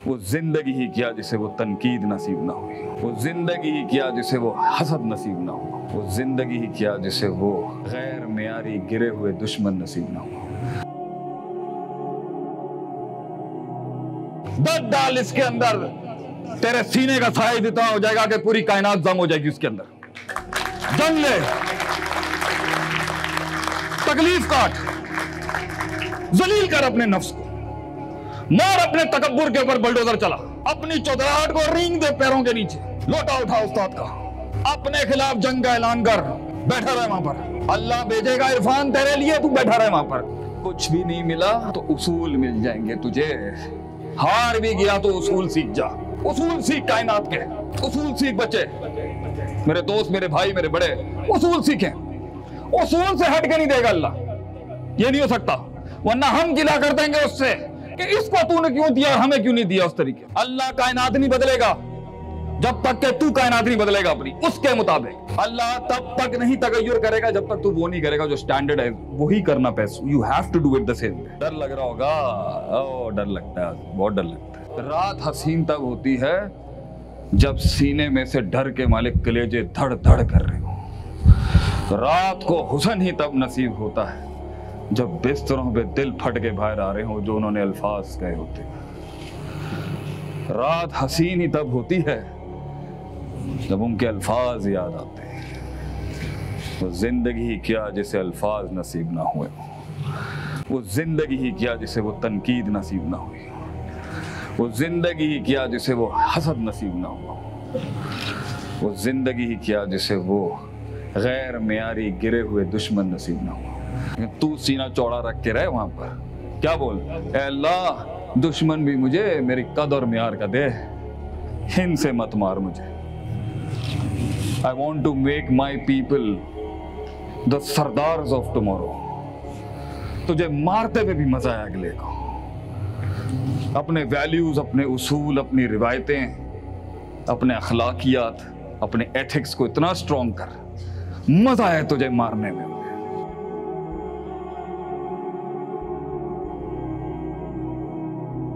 वो जिंदगी ही क्या जिसे वो तनकीद नसीब ना हुई, वो जिंदगी ही क्या जिसे वो हसद नसीब ना हुआ, वो जिंदगी ही क्या जिसे वो गैर मेयारी गिरे हुए दुश्मन नसीब ना हुआ। दर्द डाल इसके अंदर, तेरे सीने का साइज इतना हो जाएगा कि पूरी कायनात जम हो जाएगी उसके अंदर। जंग ले, तकलीफ काट, जलील कर अपने नफ्स को, मार अपने तकब्बुर के ऊपर बुलडोजर चला, अपनी चौधराहट को रींग दे पैरों के नीचे, लोटा उठा उस्ताद का, अपने खिलाफ जंग का ऐलान कर, बैठा रहे वहां पर। अल्लाह भेजेगा इरफान तेरे लिए, तू बैठा रहे वहां पर। कुछ भी नहीं मिला तो उसूल मिल जाएंगे तुझे, हार भी गया तो उसूल सीख जा, उसूल सीख कायनात के, उसूल सीख बच्चे, मेरे दोस्त, मेरे भाई, मेरे बड़े, उसूल सीखें। उसूल से हट के नहीं देगा अल्लाह, ये नहीं हो सकता, वरना हम गिला कर देंगे उससे कि इसको तूने क्यों दिया, हमें क्यों नहीं दिया उस तरीके। अल्लाह कायनात नहीं बदलेगा जब तक कि तू कायनात नहीं बदलेगा अपनी उसके मुताबिक। अल्लाह तब तक नहीं तगय्युर करेगा जब तक तू वो नहीं करेगा जो स्टैंडर्ड है वही करना पैसा। You have to do it the same. डर लग रहा होगा, ओ डर लगता है, बहुत डर लगता है। रात हसीन तब होती है जब सीने में से डर के मालिक कलेजे धड़ धड़ कर रहे हो। रात को हुस्न ही तब नसीब होता है जब बिस्तरों पे दिल फट के बाहर आ रहे हो जो उन्होंने अल्फाज कहे होते। रात हसीन ही तब होती है जब उनके अल्फाज याद आते हैं। वो जिंदगी ही क्या जिसे अल्फाज नसीब ना हुए, वो जिंदगी ही क्या जिसे वो तनकीद नसीब ना हुई, वो जिंदगी ही क्या जिसे वो हसद नसीब ना हुआ, वो जिंदगी ही क्या जिसे वो गैर मेयारी गिरे हुए दुश्मन नसीब ना हुआ। तू सीना चौड़ा रख के रहे वहां पर, क्या बोल, ए अल्लाह दुश्मन भी मुझे मेरी कद और मेयार का दे, इनसे मत मार मुझे। I want to make my people the Sardars of tomorrow। तुझे मारते हुए भी मजा आया अगले को। अपने वैल्यूज, अपने उसूल, अपनी रिवायतें, अपने अखलाकियात, अपने एथिक्स को इतना स्ट्रॉन्ग कर, मजा आया तुझे मारने में।